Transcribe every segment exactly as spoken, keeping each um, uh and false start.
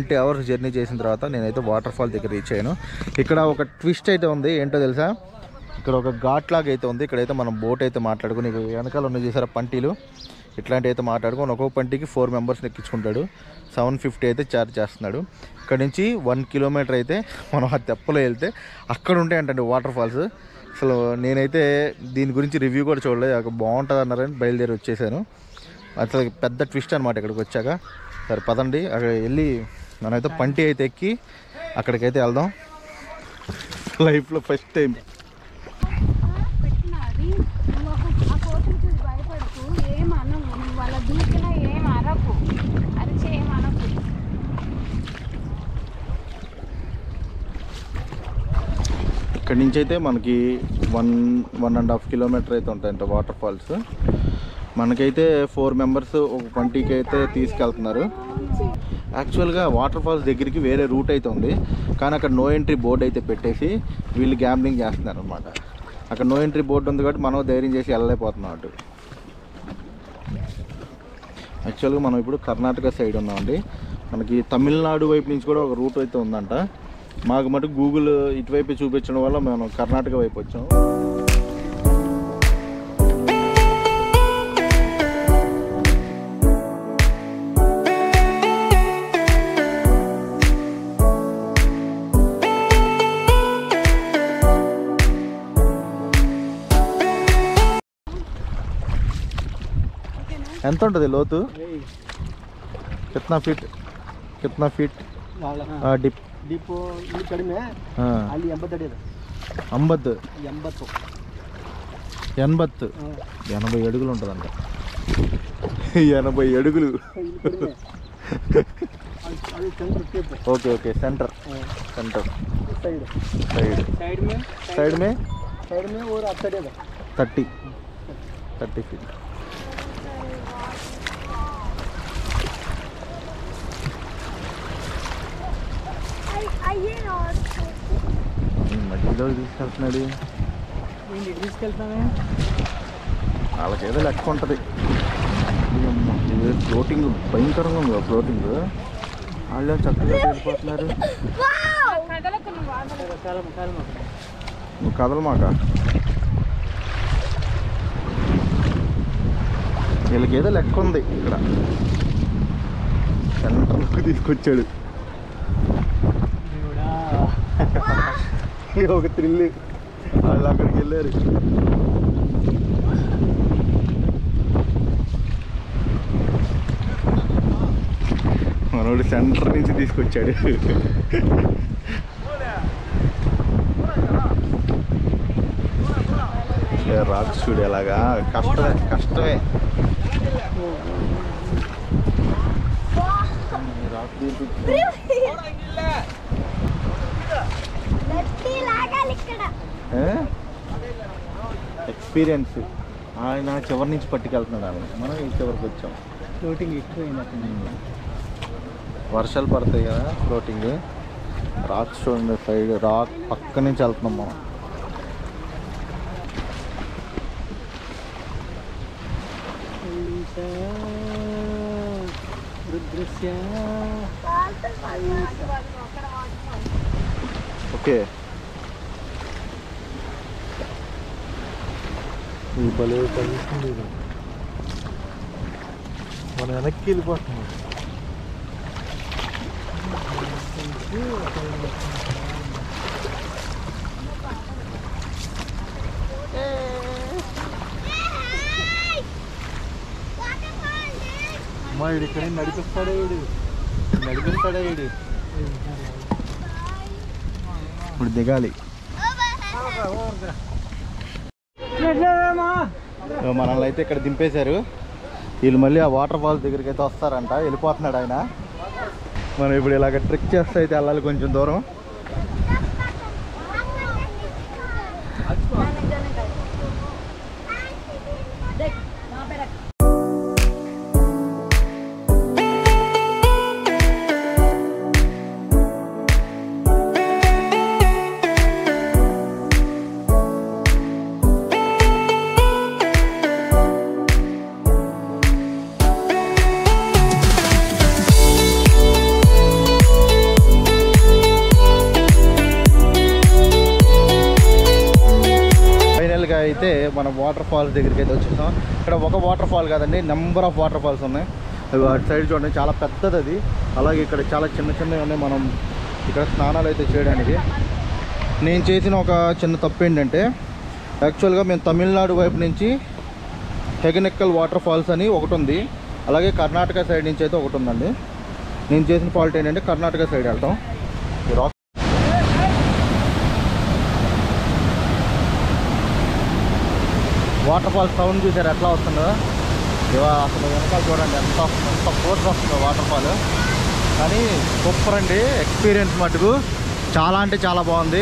Twenty hours journey చేసిన తర్వాత నేనైతే వాటర్ ఫాల్ దగ్గర రీచ్ అయ్యాను. ఇక్కడ ఒక ట్విస్ట్ అయితే ఉంది, ఏంటో తెలుసా? ఇక్కడ ఒక ఘాట్ లాగా అయితే ఉంది. ఇక్కడైతే మనం బోట్ అయితే మాట్లాడుకుని వెనకాల ఉన్న చేసారా పంటీలు ఇట్లాంటివి అయితే మాట్లాడుకొని ఒక్కొక్క పంటికి ఫోర్ మెంబర్స్ని ఎక్కించుకుంటాడు. సెవెన్ ఫిఫ్టీ అయితే ఛార్జ్ చేస్తున్నాడు. ఇక్కడ నుంచి వన్ కిలోమీటర్ అయితే మనం ఆ తెప్పలో వెళ్తే అక్కడ ఉంటాయంటండి వాటర్ ఫాల్స్. అసలు నేనైతే దీని గురించి రివ్యూ కూడా చూడలేదు, అక్కడ బాగుంటుంది అన్నారని బయలుదేరి వచ్చేసాను. అసలు పెద్ద ట్విస్ట్ అనమాట ఇక్కడికి వచ్చాక. సరే పదండి అక్కడ వెళ్ళి మనమైతే పంటి అయితే ఎక్కి అక్కడికైతే వెళ్దాం. లైఫ్లో ఫస్ట్ టైం. ఇక్కడి నుంచి అయితే మనకి one one and half kilometre అయితే ఉంటాయంట వాటర్ ఫాల్స్. మనకైతే ఫోర్ మెంబర్స్ ఒక పంటికి అయితే తీసుకెళ్తున్నారు. యాక్చువల్గా వాటర్ ఫాల్స్ దగ్గరికి వేరే రూట్ అయితే ఉంది, కానీ అక్కడ నో ఎంట్రీ బోర్డు అయితే పెట్టేసి వీళ్ళు గ్యాంబ్లింగ్ చేస్తున్నారు అనమాట. అక్కడ నో ఎంట్రీ బోర్డు ఉంది కాబట్టి మనం ధైర్యం చేసి వెళ్ళలేకపోతున్నాం అటు. యాక్చువల్గా మనం ఇప్పుడు కర్ణాటక సైడ్ ఉన్నామండి. మనకి తమిళనాడు వైపు నుంచి కూడా ఒక రూట్ అయితే ఉందంట. మాకు మటు గూగుల్ ఇటువైపు చూపించడం వల్ల మనం కర్ణాటక వైపు వచ్చాం. ఎంత ఉంటుంది లోతు? కిतना ఫీట్ కిतना ఫీట్ డిప్ डिप ಇಲ್ಲಿ ಕಡಿಮೆ ಅಲ್ಲಿ ಎಂಬತ್ತು ಅಡಿ ಇದೆ. ಎಂಬತ್ತು ಎಂಬತ್ತು ఎనభై ఎనభై అడుగులు ఉంటుందంట. ఎనభై అడుగులు. Okay okay centre centre side side side में సైడ్ में साइड में और आप साइड है थर्टी थर्टी फीट. మధ్యలో తీసుకెళ్తున్నాడు. తీసుకెళ్తానే వాళ్ళకేదో లెక్క ఉంటుంది. ఫ్లోటింగ్ భయంకరంగా ఉంది. ఫ్లోటింగ్ వాళ్ళు చక్కగా వెళ్ళిపోతున్నారు. నువ్వు కదలమాక. వీళ్ళకి ఏదో లెక్క ఉంది. ఇక్కడ సెంటర్కి తీసుకొచ్చాడు. ఒక థ్రిల్. వాళ్ళు అక్కడికి వెళ్ళారు. మనోడు సెంటర్ నుంచి తీసుకొచ్చాడు. రాక్స్ చూడు ఎలాగా. కష్టమే కష్టమే. ఎక్స్పీరియన్స్. ఆయన చివరి నుంచి పట్టుకెళ్తున్నాడు. ఆయన మనం ఈ చివరికి వచ్చాం. ఫ్లోటింగ్ ఎక్కువ. వర్షాలు పడతాయి కదా, ఫ్లోటింగ్. రాక్స్ చూడండి, సైడ్ రాక్ పక్క నుంచి వెళ్తున్నాం మనం. ఓకే ఈ భలే కలిసింది. మనం వెనక్కి వెళ్ళిపోతున్నాం. మా వీడు ఇక్కడ నడిపిస్తాడా? వీడు నడిపిస్తాడా? వీడు ఇప్పుడు దిగాలి. మనల్ని అయితే ఇక్కడ దింపేశారు. వీళ్ళు మళ్ళీ ఆ వాటర్ ఫాల్స్ దగ్గరికి అయితే వస్తారంట. వెళ్ళిపోతున్నాడు ఆయన. మనం ఇప్పుడు ఇలాగ ట్రిక్ చేస్తే అయితే వెళ్ళాలి కొంచెం దూరం. ఫైనల్గా అయితే మనం వాటర్ ఫాల్స్ దగ్గరికి అయితే వచ్చేసాం. ఇక్కడ ఒక వాటర్ ఫాల్ కాదండి, నెంబర్ ఆఫ్ వాటర్ ఫాల్స్ ఉన్నాయి. అటు సైడ్ చూడండి చాలా పెద్దది అది. అలాగే ఇక్కడ చాలా చిన్న చిన్నవి ఉన్నాయి. మనం ఇక్కడ స్నానాలు అయితే చేయడానికి. నేను చేసిన ఒక చిన్న తప్పు ఏంటంటే, యాక్చువల్గా మేము తమిళనాడు వైపు నుంచి హొగెనెక్కల్ వాటర్ ఫాల్స్ అని ఒకటి ఉంది, అలాగే కర్ణాటక సైడ్ నుంచి అయితే ఒకటి ఉందండి. నేను చేసిన ఫాల్ట్ ఏంటంటే కర్ణాటక సైడ్ వెళ్తాం. రాక్ వాటర్ ఫాల్స్ సౌండ్ చూసారు ఎట్లా వస్తుందో. ఇవా అసలు వెనకాల చూడండి ఎంత ఎంత ఫోర్స్ వస్తుందో వాటర్ ఫాల్. కానీ సూపర్ అండి, ఎక్స్పీరియన్స్ మటుకు చాలా అంటే చాలా బాగుంది.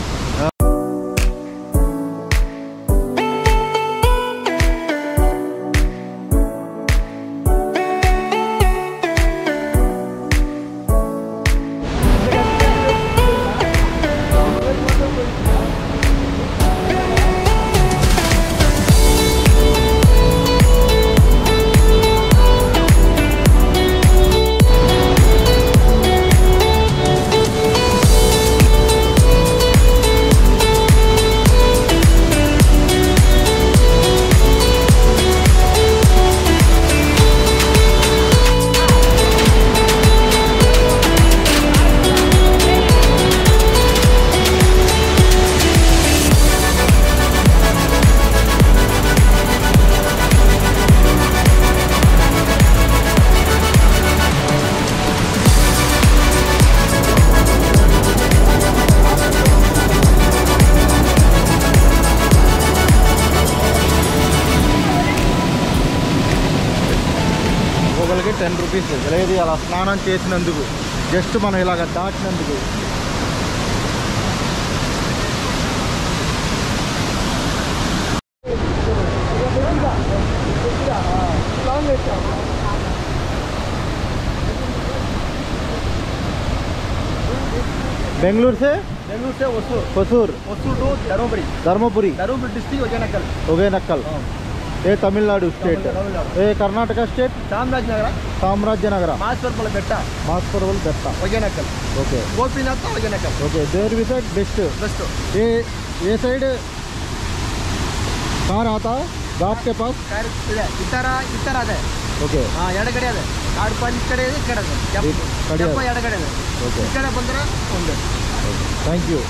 టెన్ రూపీస్ లేదు అలా స్నానం చేసినందుకు, జస్ట్ మనం ఇలాగ దాటినందుకు. बेंगलुरु से बेंगलुरु से ओसूर ओसूर ओसूर टू धर्मपुरी धर्मपुरी धर्मपुरी डिस्ट्रिक्ट होगेनक्कल होगेनक्कल ये तमिलनाडु स्टेट ये कर्नाटक स्टेट चामराजनगर चामराजनगर मास्परपल बेट्ट मास्परपल बेट्ट Hogenakkal okay Gopinath Hogenakkal okay there we side best best ये ये साइड कार आता घाट के पास कार ಇದೆ ಇತರ ಇತರ ಇದೆ ಓಕೆ ಹಾ ಎಡಗಡೆ ಇದೆ ಕಾಡು ಪಾಲ್ ಈ ಕಡೆ ಇದೆ ಈ ಕಡೆ ಇದೆ ಕೆಂಪ ಎಡಗಡೆ ಇದೆ ಓಕೆ ಈ ಕಡೆ ಬಂದ್ರೆ ಒಂದು థ్యాంక్ యూ.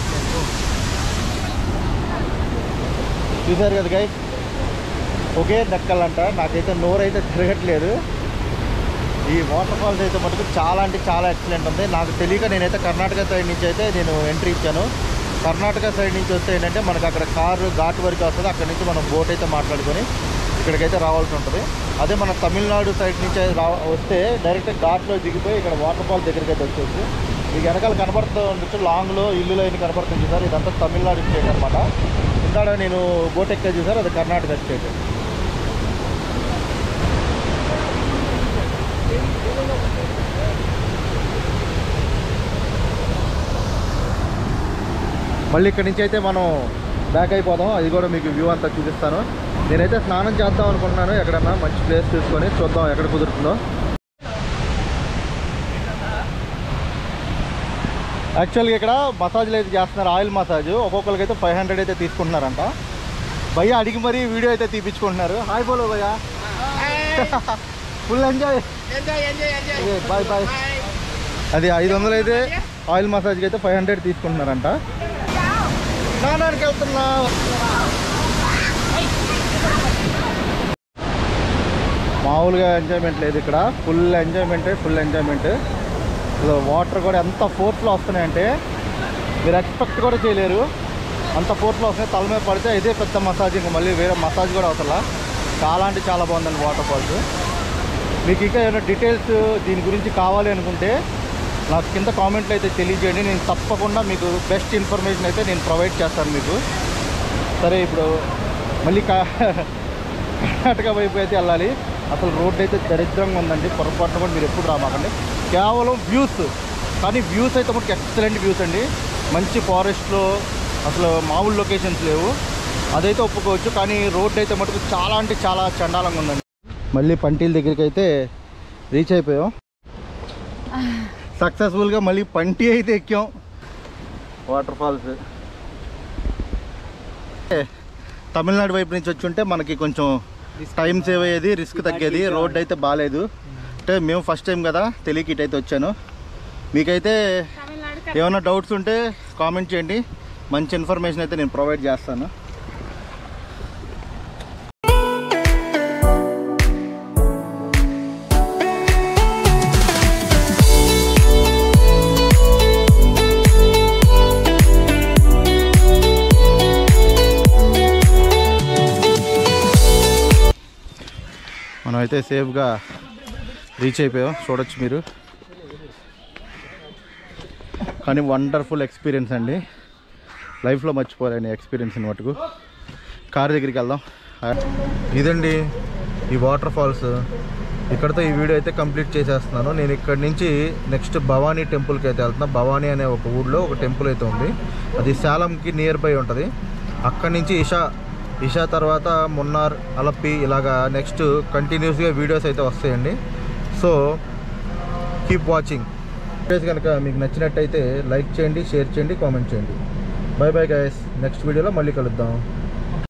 చూసారు కదా గైస్, హొగెనక్కల్ అంట. నాకైతే నోరు అయితే తిరగట్లేదు. ఈ వాటర్ ఫాల్స్ అయితే మటుకు చాలా అంటే చాలా ఎక్సలెంట్ ఉంది. నాకు తెలియక నేనైతే కర్ణాటక సైడ్ నుంచి అయితే నేను ఎంట్రీ ఇచ్చాను. కర్ణాటక సైడ్ నుంచి వస్తే ఏంటంటే మనకు అక్కడ కారు ఘాట్ వరకు వస్తుంది, అక్కడ నుంచి మనం బోట్ అయితే మాట్లాడుకొని ఇక్కడికైతే రావాల్సి ఉంటుంది. అదే మన తమిళనాడు సైడ్ నుంచి రా వస్తే డైరెక్ట్ ఘాట్లో దిగిపోయి ఇక్కడ వాటర్ ఫాల్ దగ్గరికి అయితే వచ్చేసి మీకు వెనకాల కనబడుతూ ఉండొచ్చు, లాంగ్లో ఇల్లు లైన్ కనబడుతుంది చూసారు, ఇదంతా తమిళనాడు స్టేట్ అనమాట. ఇక్కడ నేను బోట్ ఎక్కే చూసారు, అది కర్ణాటక స్టేట్. మళ్ళీ ఇక్కడి నుంచి అయితే మనం బ్యాక్ అయిపోదాం. అది కూడా మీకు వ్యూ అంతా చూపిస్తాను. నేనైతే స్నానం చేద్దాం అనుకుంటున్నాను, ఎక్కడన్నా మంచి ప్లేస్ చూసుకొని చూద్దాం ఎక్కడ కుదురుతుందో. యాక్చువల్గా ఇక్కడ మసాజ్లు అయితే చేస్తున్నారు, ఆయిల్ మసాజ్. ఒక్కొక్కరికి అయితే ఫైవ్ హండ్రెడ్ అయితే తీసుకుంటున్నారంట. భయ్య అడిగి మరీ వీడియో అయితే తీపించుకుంటున్నారు. హాయ్ బోలో భయ్య, ఫుల్ ఎంజాయ్ బాయ్ బాయ్. అది ఐదు వందలు అయితే ఆయిల్ మసాజ్కి అయితే ఫైవ్ హండ్రెడ్ తీసుకుంటున్నారంట. స్నానానికి వెళ్తున్నా. మామూలుగా ఎంజాయ్మెంట్ లేదు ఇక్కడ, ఫుల్ ఎంజాయ్మెంట్ ఫుల్ ఎంజాయ్మెంట్. అసలు వాటర్ కూడా ఎంత ఫోర్స్లో వస్తున్నాయంటే మీరు ఎక్స్పెక్ట్ కూడా చేయలేరు, అంత ఫోర్స్లో వస్తున్నాయి. తల మీద పడితే ఇదే పెద్ద మసాజ్, ఇంకా మళ్ళీ వేరే మసాజ్ కూడా అవసరం. చాలా అంటే చాలా బాగుందండి వాటర్ ఫాల్స్. మీకు ఇంకా ఏమైనా డీటెయిల్స్ దీని గురించి కావాలి అనుకుంటే నాకు కింద కామెంట్లు అయితే తెలియజేయండి, నేను తప్పకుండా మీకు బెస్ట్ ఇన్ఫర్మేషన్ అయితే నేను ప్రొవైడ్ చేస్తాను మీకు. సరే ఇప్పుడు మళ్ళీ కర్ణాటక వైపు అయితే వెళ్ళాలి. అసలు రోడ్డు అయితే దరిద్రంగా ఉందండి, పొరపాటున కూడా మీరు ఎప్పుడు రామాకండి. కేవలం వ్యూస్, కానీ వ్యూస్ అయితే మనకి ఎక్సలెంట్ వ్యూస్ అండి. మంచి ఫారెస్ట్లో అసలు మామూలు లొకేషన్స్ లేవు, అదైతే ఒప్పుకోవచ్చు. కానీ రోడ్డు అయితే మటుకు చాలా అంటే చాలా చండాలంగా ఉందండి. మళ్ళీ పంటీల దగ్గరికి అయితే రీచ్ అయిపోయాం సక్సెస్ఫుల్గా. మళ్ళీ పంటి అయితే ఎక్కాం వాటర్ ఫాల్స్. తమిళనాడు వైపు నుంచి వచ్చి ఉంటే మనకి కొంచెం టైం సేవ్ అయ్యేది, రిస్క్ తగ్గేది. రోడ్ అయితే బాగాలేదు అంటే మేము ఫస్ట్ టైం కదా తెలియక ఇటైతే వచ్చాను. మీకైతే ఏమైనా డౌట్స్ ఉంటే కామెంట్ చేయండి, మంచి ఇన్ఫర్మేషన్ అయితే నేను ప్రొవైడ్ చేస్తాను. మనమైతే సేఫ్గా రీచ్ అయిపోయాం, చూడొచ్చు మీరు. కానీ వండర్ఫుల్ ఎక్స్పీరియన్స్ అండి, లైఫ్లో మర్చిపోలేని ఎక్స్పీరియన్స్ మటుకు. కార్ దగ్గరికి వెళ్దాం. ఇదండి ఈ వాటర్ ఫాల్స్. ఇక్కడతో ఈ వీడియో అయితే కంప్లీట్ చేసేస్తున్నాను. నేను ఇక్కడ నుంచి నెక్స్ట్ భవానీ టెంపుల్కి అయితే వెళ్తున్నాను. భవానీ అనే ఒక ఊళ్ళో ఒక టెంపుల్ అయితే ఉంది, అది శాలంకి నియర్ బై ఉంటుంది. అక్కడి నుంచి ఇషా ఇషా తర్వాత మున్నార్, అలప్పి ఇలాగా నెక్స్ట్ కంటిన్యూస్గా వీడియోస్ అయితే వస్తాయండి. So keep watching. వీడియోస్ కనుక మీకు నచ్చినట్టయితే లైక్ చేయండి, షేర్ చేయండి, కామెంట్ చేయండి. బై బై గైస్, నెక్స్ట్ వీడియోలో మళ్ళీ కలుద్దాం.